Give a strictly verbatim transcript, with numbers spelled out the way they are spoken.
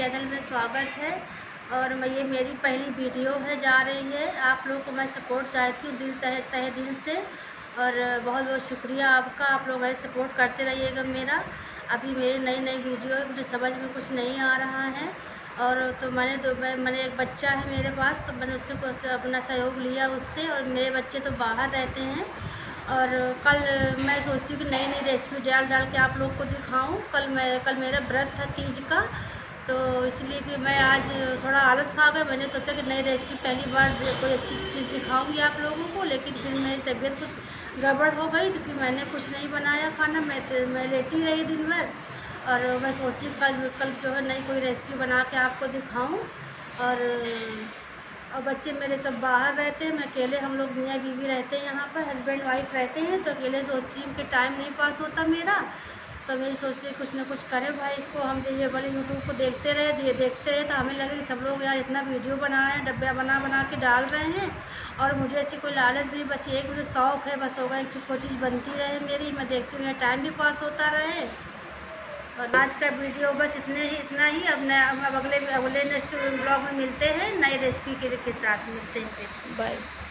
Channel में स्वागत है। और मैं ये मेरी पहली वीडियो है जा रही है। आप लोगों को मैं सपोर्ट चाहती हूँ दिल तहे तहे दिल से, और बहुत बहुत शुक्रिया आपका। आप लोग ऐसे सपोर्ट करते रहिएगा मेरा। अभी मेरी नई नई वीडियो है, मुझे समझ में कुछ नहीं आ रहा है। और तो मैंने तो मैं मैंने एक बच्चा है मेरे पास, तो मैंने उससे कुछ अपना सहयोग लिया उससे। और मेरे बच्चे तो बाहर रहते हैं। और कल मैं सोचती हूँ कि नई नई रेसिपी डाल डाल के आप लोग को दिखाऊं। कल मैं कल मेरा व्रत था तीज का, तो इसलिए कि मैं आज थोड़ा आलस खा गया। मैंने सोचा कि नई रेसिपी पहली बार कोई अच्छी चीज़ दिखाऊंगी आप लोगों को, लेकिन फिर मेरी तबीयत कुछ गड़बड़ हो गई, तो फिर मैंने कुछ नहीं बनाया खाना। मैं तो मैं लेटी रही दिन भर। और मैं सोची कल कल जो है नई कोई रेसिपी बना के आपको दिखाऊँ। और और बच्चे मेरे सब बाहर रहते हैं, मैं अकेले, हम लोग मियाँ बीवी रहते हैं यहाँ पर, हस्बैंड वाइफ रहते हैं। तो अकेले सोचती हूँ कि टाइम नहीं पास होता मेरा, तो मैं सोचती हूँ कुछ ना कुछ करें भाई। इसको हम ये वाले यूट्यूब को देखते रहे ये देखते रहे तो हमें लगे कि सब लोग यार इतना वीडियो बना रहे हैं, डब्बा बना बना के डाल रहे हैं। और मुझे ऐसी कोई लालच नहीं, बस एक मुझे शौक़ है, बस होगा एक कोई चीज़ बनती रहे मेरी, मैं देखती हूँ टाइम भी पास होता रहे। और आज का वीडियो बस इतने ही इतना ही। अब नया अब अगले अगले नेक्स्ट ब्लॉग में मिलते हैं, नई रेसिपी के साथ मिलते हैं। बाय।